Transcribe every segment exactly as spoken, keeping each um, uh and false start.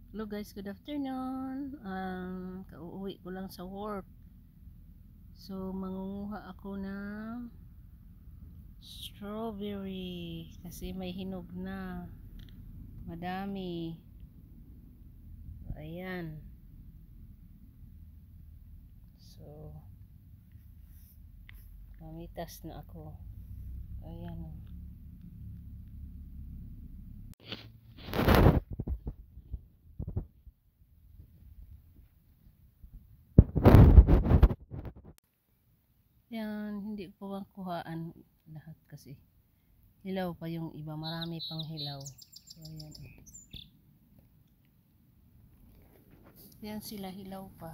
Hello guys, good afternoon. Um, kauuwi ko lang sa work. So, mangunguha ako ng strawberry kasi may hinog na. Madami. So, ayan. So, mamitas na ako. Ayan. Yan, hindi ko bang kuhaan lahat kasi. Hilaw pa yung iba, marami pang hilaw. So, ayan. Yan sila, hilaw pa.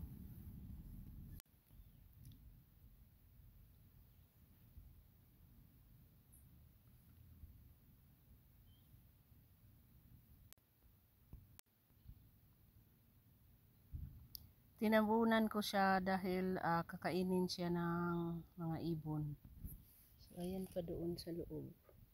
Tinabunan ko siya dahil uh, kakainin siya ng mga ibon. So, ayan pa doon sa loob.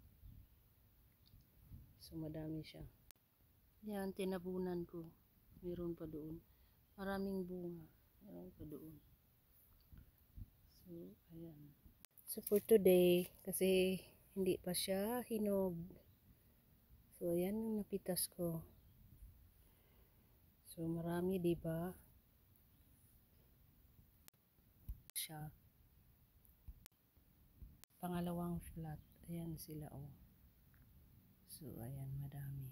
So, madami siya. Yan, tinabunan ko. Meron pa doon. Maraming bunga. Meron pa doon. So, ayan. So, for today, kasi hindi pa siya hinog. So, ayan yung napitas ko. So, marami, diba? Siya. Pangalawang flat. Ayan sila, oh. So, ayan, madami.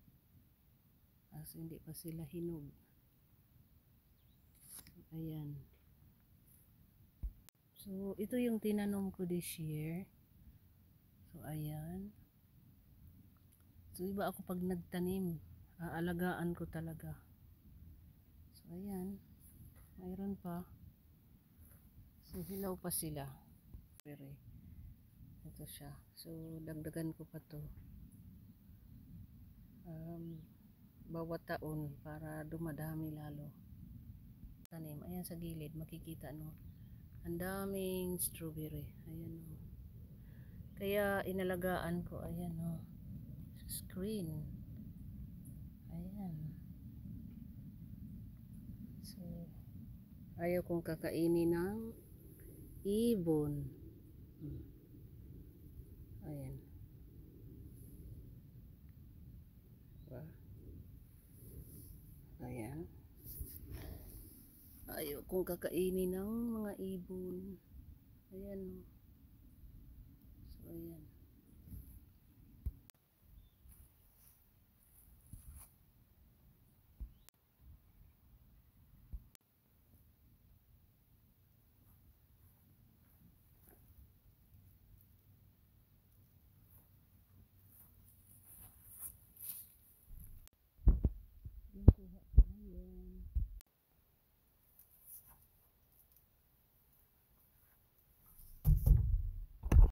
Kasi hindi pa sila hinog. Ayan. So, ito yung tinanom ko this year. So, ayan. So, iba ako pag nagtanim. Aalagaan ko talaga. So, ayan. Mayroon pa. So, hilaw pa sila. Pero, ito siya. So, dagdagan ko pa to. Um, bawat taon para dumadami lalo. Tanim. Ayan sa gilid. Makikita, no? Ang daming strawberry. Ayan, no? Kaya, inalagaan ko. Ayan, no? Screen. Ayan. So, ayaw kong kakainin ng ibon. Hmm. Ayan. Diba? Ayan. Ayaw kong kakainin ng mga ibon. Ayan. So, ayan.